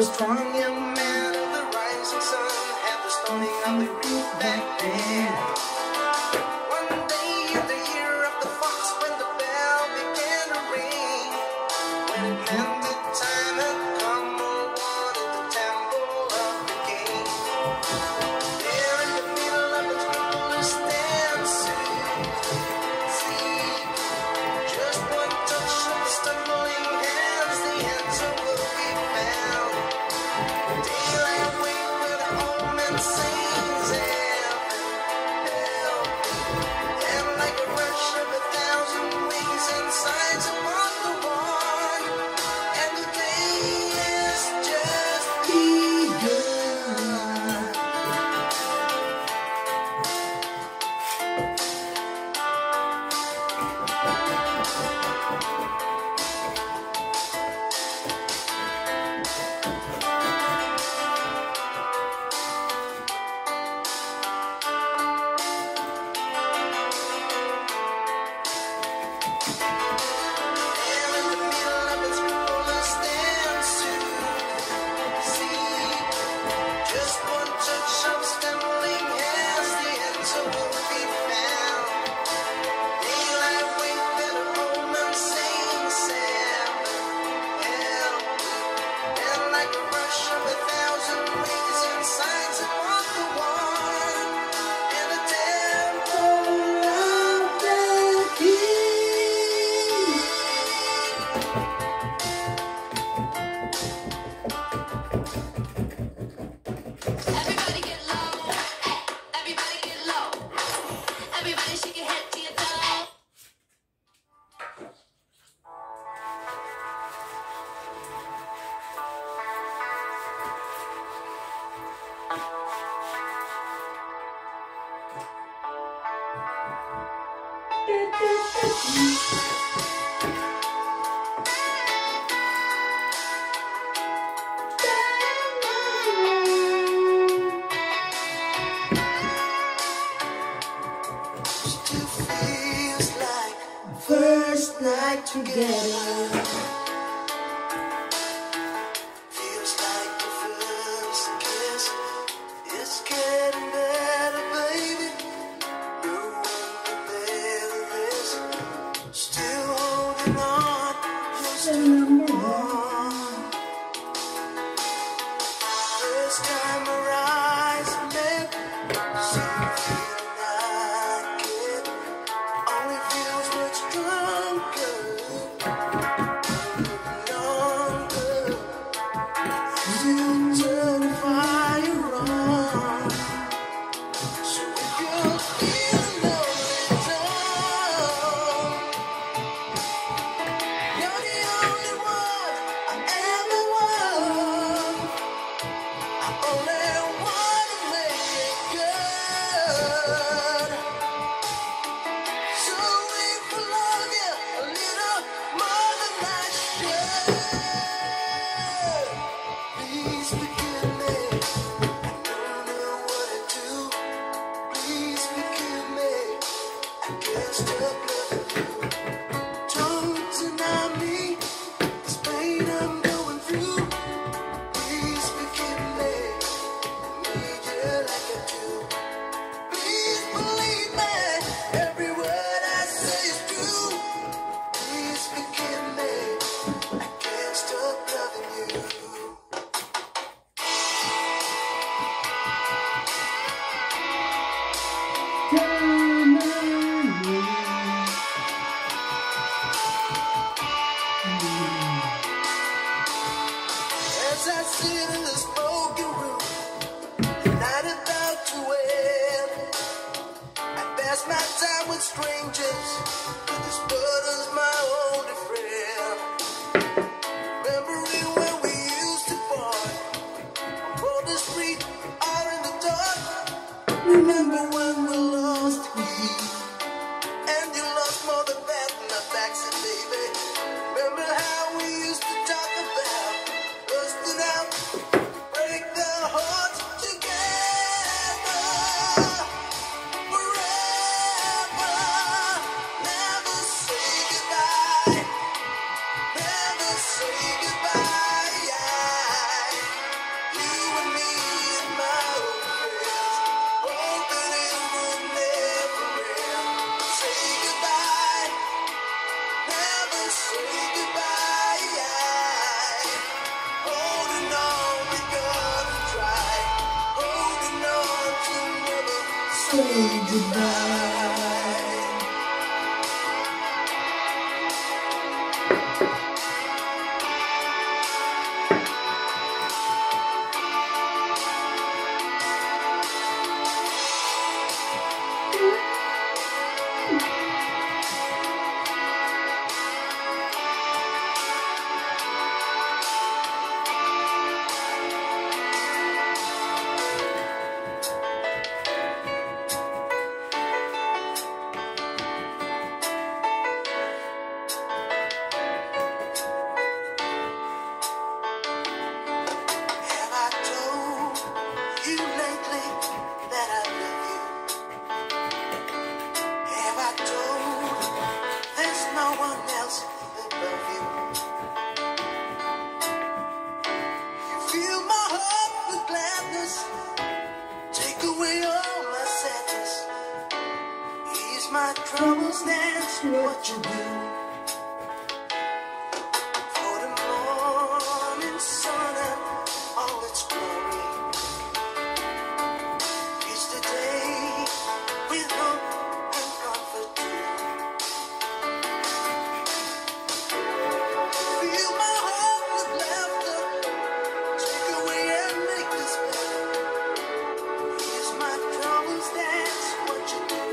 Strong young man of the rising sun had the stoning of the reef back then. One day in the year of the fox, when the bell began to ring, when it meant that time had come, all wanted the temple of the king. There in the middle of its glorious dance, see, just one touch of the stumbling hands, the answer will be found. Daylight wake where the old man sings, help, and like a rush of 1,000 wings and signs upon the wall, and the day has just begun. Still feels like first night together. Feels like the first kiss. It's getting better, baby. No one can bear this. Still holding on, you're still number one. First time our eyes met, same feeling I get. Only feels much stronger, longer. Still turn the fire on. So if you're feeling lonely, you're the only one I ever want. I only want to make it good. So if I love you a little more than I should, please forgive me. I don't know what to do. Please forgive me. I can't stop loving you. Don't deny me this pain I'm going through. Please forgive me. I need you like I do. Please believe me. Every word I say is true. Please forgive me. I can't stop loving you. As I sit in the smoking room, the night about to end, I pass my time with strangers, but this brother's my only friend. Remembering when we used to part on the street or in the dark. Remember when we lost heat, and you lost more than that in the backseat, baby. Remember how we used to talk about busting out, break the hearts together forever. Never say goodbye. Never say goodbye. say goodbye. My troubles, that's what you do. For the morning sun and all its glory is the day with hope and comfort too. Fill my heart with laughter, take away and make this better. Here's my troubles, that's what you do.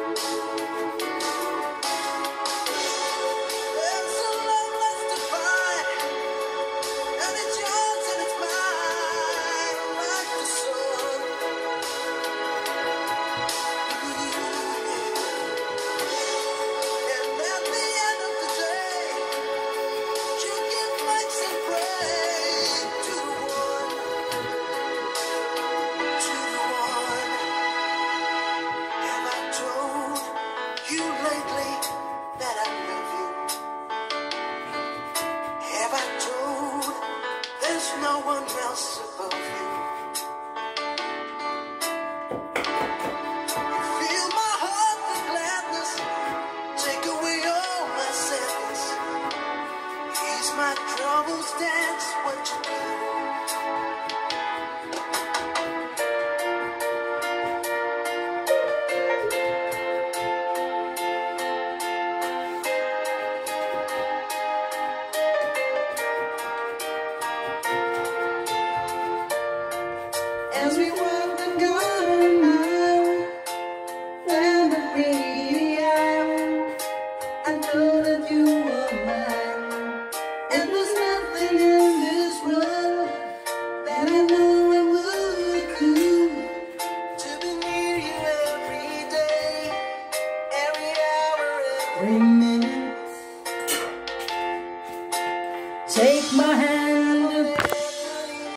No one else above you. You fill my heart with gladness, take away all my sadness. Ease my troubles, that's what you do. As we walk the garden mile, round the greedy hour, I know that you are mine, and there's nothing in this world that I know I would do to be near you every day, every hour, every minute.